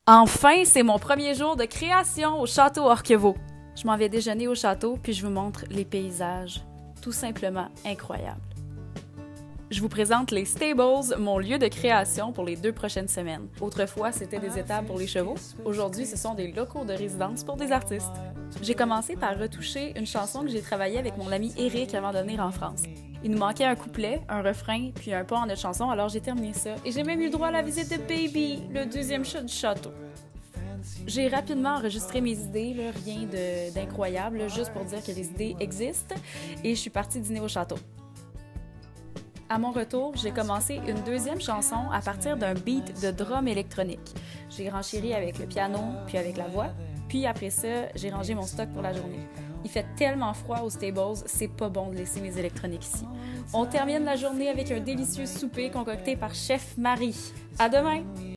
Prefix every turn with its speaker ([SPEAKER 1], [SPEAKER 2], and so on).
[SPEAKER 1] Enfin, c'est mon premier jour de création au château Orquevaux. Je m'en vais déjeuner au château, puis je vous montre les paysages. Tout simplement incroyables. Je vous présente les Stables, mon lieu de création pour les 2 prochaines semaines. Autrefois, c'était des étables pour les chevaux. Aujourd'hui, ce sont des locaux de résidence pour des artistes. J'ai commencé par retoucher une chanson que j'ai travaillée avec mon ami Eric avant de venir en France. Il nous manquait un couplet, un refrain, puis un pas en notre chanson, alors j'ai terminé ça. Et j'ai même eu le droit à la visite de Baby, le 2e chat du château. J'ai rapidement enregistré mes idées, là, rien d'incroyable, juste pour dire que les idées existent, et je suis partie dîner au château. À mon retour, j'ai commencé une 2e chanson à partir d'un beat de drum électronique. J'ai renchéri avec le piano, puis avec la voix, puis après ça, j'ai rangé mon stock pour la journée. Il fait tellement froid aux Stables, c'est pas bon de laisser mes électroniques ici. On termine la journée avec un délicieux souper concocté par Chef Marie. À demain!